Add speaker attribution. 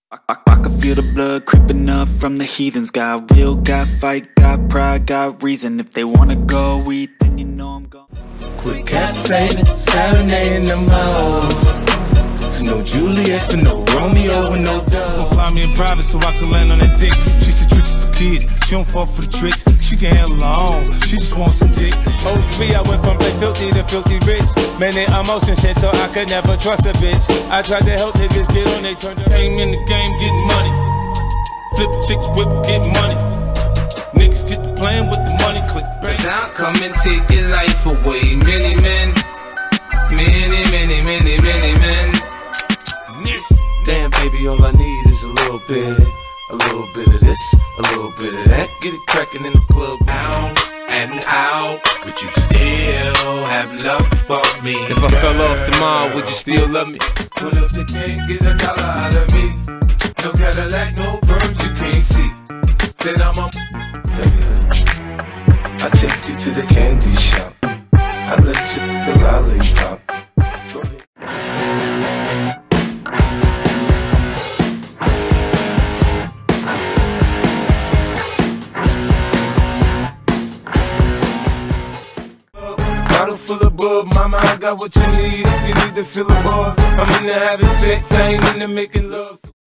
Speaker 1: I can feel the blood creeping up from the heathens. Got will, got fight, got pride, got reason. If they wanna go eat, then you know I'm gone.
Speaker 2: Quit capsating, serenading them hoes. There's no Juliet and no Romeo and no Dogg.
Speaker 3: Gon' fly me in private so I can land on that dick. She said tricks for kids, she don't fall for the tricks. She can handle her own, she just wants some dick.
Speaker 4: Me, I went from play filthy to filthy rich. Man, they emotion shit, so I could never trust a bitch. I tried to help niggas get on, they turned around.
Speaker 3: Came in the game getting money. Flip chicks, whip, get money. Niggas get to playing with the money, click bang.
Speaker 2: Cause I'll come and take your life away. Many men, many men.
Speaker 3: Damn, baby, all I need is a little bit of this, a little bit of that. Get it crackin' in the club.
Speaker 5: Out and out, but you still have love for me.
Speaker 4: If I fell off tomorrow, would you still love me?
Speaker 2: What else you can't get $1 out of me? No Cadillac, no perms you can't see. Then I'm a
Speaker 3: I take you to the candy shop. I let you the lollipop. Go ahead.
Speaker 2: bottle full of bub, mama, I got what you need. If you need to feel a buzz, I'm into having sex, I ain't into making love.